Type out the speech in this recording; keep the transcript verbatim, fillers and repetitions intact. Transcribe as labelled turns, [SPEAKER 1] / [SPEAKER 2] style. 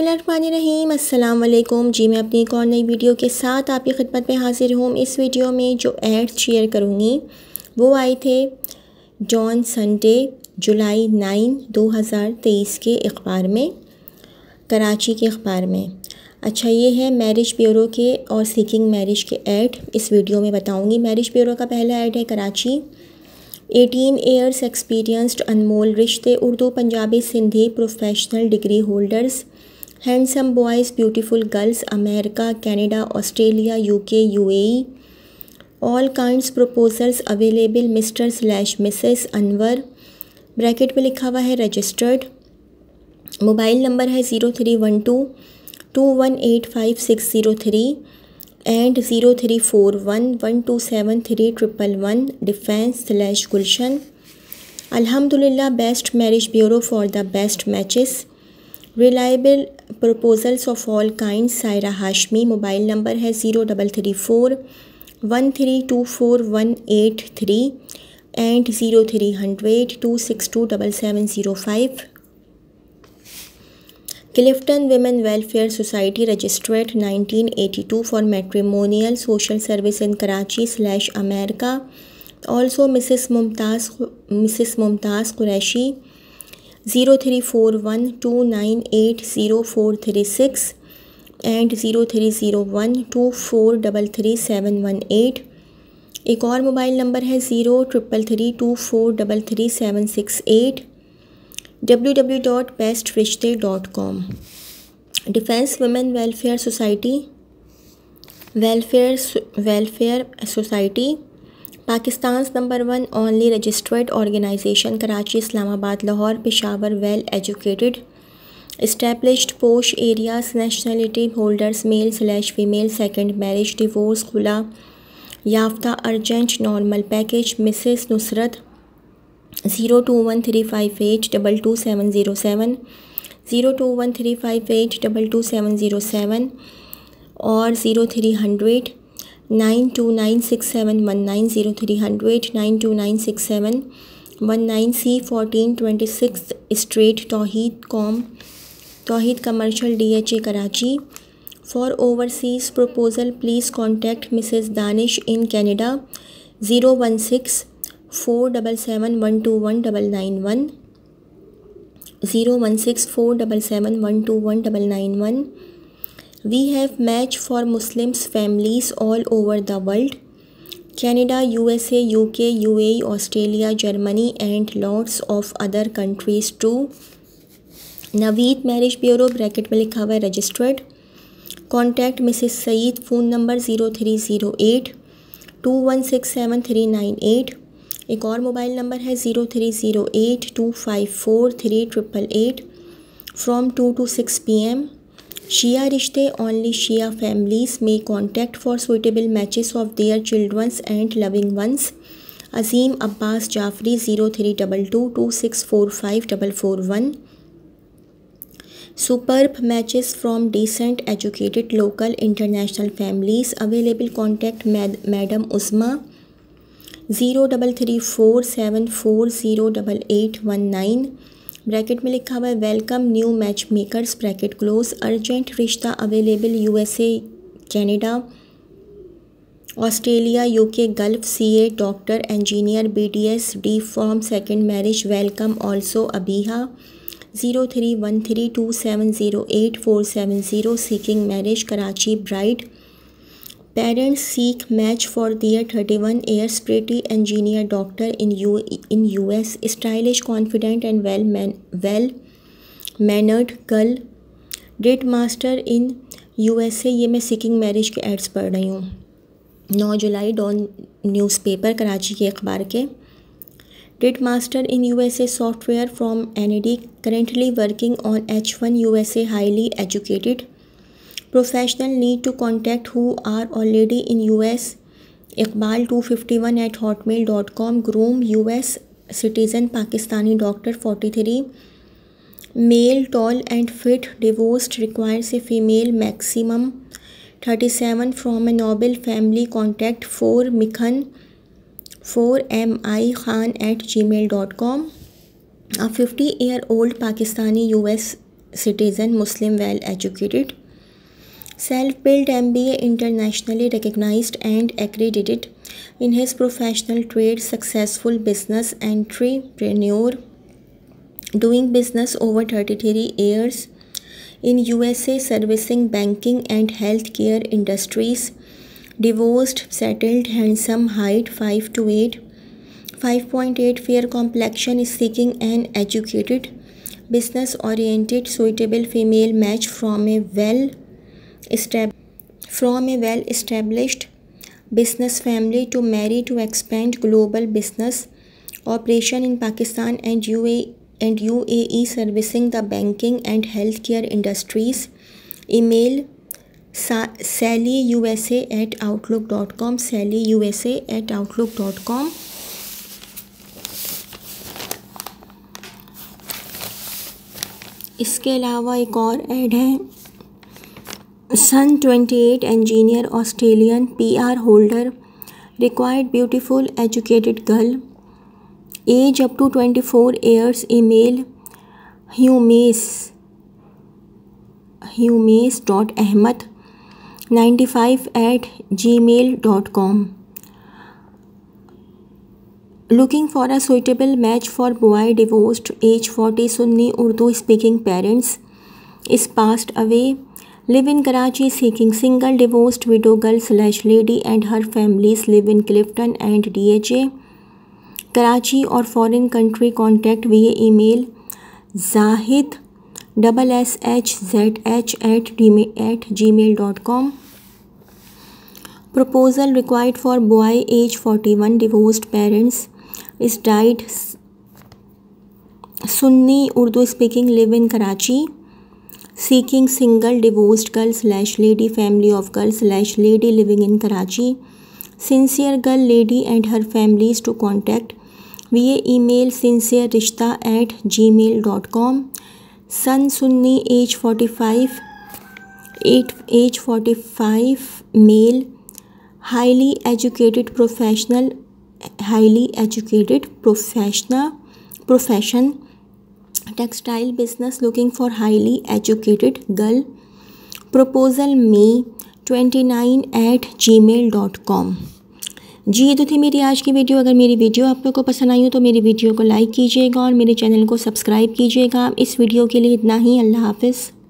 [SPEAKER 1] बिस्मिल्लाहिर्रहमानिर्रहीम। अस्सलाम वालेकुम जी। मैं अपनी एक और नई वीडियो के साथ आपकी खिदमत में हाजिर हूँ। इस वीडियो में जो एड्स शेयर करूँगी वो आए थे जॉन संडे जुलाई नाइन दो हज़ार तेईस के अखबार में, कराची के अखबार में। अच्छा, ये है मैरिज ब्यूरो के और सीकिंग मैरिज के ऐड इस वीडियो में बताऊँगी। मैरिज ब्यूरो का पहला ऐड है Karachi. Eighteen years experienced Anmol Rishte Urdu Punjabi Sindhi professional degree holders, handsome boys beautiful girls, America Canada Australia UK UAE, all kinds proposals available, Mr slash Mrs Anwar, bracket में लिखा हुआ है रजिस्टर्ड। मोबाइल नंबर है zero three one two two one eight five six zero three and zero three four one one two seven three triple one, defence slash Gulshan. अल्हम्दुलिल्लाह best marriage bureau for the best matches, reliable proposals of all kind, Saira Hashmi. Mobile number है zero double three four one three two four one eight three and zero three hundred two six two double seven zero five. Clifton women welfare society registered nineteen eighty two for matrimonial social service in Karachi slash America. Also Mrs Mumtaz Mrs Mumtaz Qureshi zero three four one two nine eight zero four three six and zero three zero one two four double three seven one eight. एक और mobile number है zero triple three two four double three seven six eight, W W dot best Rishte dot com. Defence women welfare society welfare welfare society Pakistan number one only registered organisation, Karachi Islamabad Lahore Peshawar, well educated established posh areas, nationality holders male slash female, second marriage divorce, खुला याफ्ता, urgent normal package, Mrs Nusrat zero two one three five eight double two seven zero seven zero two one three five eight double two seven zero seven और zero three hundred nine two nine six seven one nine zero three hundred nine two nine six seven one nine C fourteen twenty six street Tauheed com Tauheed commercial D H A Karachi. For overseas proposal please contact Mrs Danish in Canada zero one six four double seven one two one double nine one zero one six four double seven one two one double nine one. We have match for Muslims families all over the world, Canada, U S A, U K, U A E, Australia, Germany and lots of other countries too. Naveed marriage bureau bracket में लिखा हुआ है registered. Contact Mrs Saeed, phone number zero three zero eight two one six seven three nine eight. एक और mobile number है zero three zero eight two five four three triple eight from two two six P M. शिया रिश्ते only शिया families में contact for suitable matches of their childrens and loving ones. Azeem Abbas Jafri zero three double two two six four five double four one. Superb matches from decent educated local international families available, contact madam Usma zero double three four seven four zero double eight one nine. Bracket में लिखा हुआ है welcome new match makers bracket close. Urgent रिश्ता available USA Canada Australia UK Gulf, CA doctor engineer BDS D form, second marriage welcome also Abiha zero three one three two seven zero eight four seven zero. Seeking marriage Karachi bride parents seek match for their thirty one years pretty engineer doctor in U in US, stylish confident and well man well mannered girl, did master in USA. ये मैं seeking marriage के ads पढ़ रही हूँ। नौ जुलाई Dawn newspaper Karachi के अखबार के। Did master in USA software from NED, currently working on H one USA, highly educated professional need to contact who are already in U S, Iqbal two fifty one at hotmail dot com, groom U S citizen Pakistani doctor forty three, male tall and fit, divorced, requires a female maximum thirty seven, from a noble family, contact four mikhan four m i khan at gmail dot com. A fifty year old Pakistani U S citizen, Muslim, well educated. Self-built M B A, internationally recognized and accredited in his professional trade, successful business entrepreneur, doing business over thirty-three years in U S A, servicing banking and healthcare industries. Divorced, settled, handsome, height five to eight, five point eight, fair complexion, is seeking an educated, business oriented, suitable female match from a well from a well established business family to marry to expand global business operation in Pakistan and U A E and U A E, servicing the banking and healthcare industries. Email sallyusa at outlook dot com, sallyusa at outlook dot com. इसके अलावा एक और ऐड है, son twenty eight engineer, Australian, P R holder, required beautiful educated girl, age up to twenty-four years, email humace humace dot ahmed ninety-five at gmail dot com. Looking for a suitable match for boy, divorced, age forty, Sunni Urdu speaking parents, is passed away, live in Karachi, seeking single, divorced widow girl slash lady and her families, live in Clifton and D H A, Karachi or foreign country. Contact via email zahid double s h z h at gmail dot com. Proposal required for boy, age forty-one, divorced parents, is died, Sunni Urdu speaking, live in Karachi, seeking single, divorced girl slash lady, family of girl slash lady living in Karachi, sincere girl, lady and her families. To contact via email sincererishta at gmail dot com. Son, Sunni, age forty-five, age forty-five, male, highly educated professional, highly educated professional profession textile business, looking for highly educated girl. Proposal may twenty-nine at gmail dot com. जी ये तो थी मेरी आज की video. अगर मेरी video आप लोग को पसंद आई हो तो मेरी वीडियो को लाइक कीजिएगा और मेरे चैनल को सब्सक्राइब कीजिएगा। इस वीडियो के लिए इतना ही। अल्लाह हाफिज़।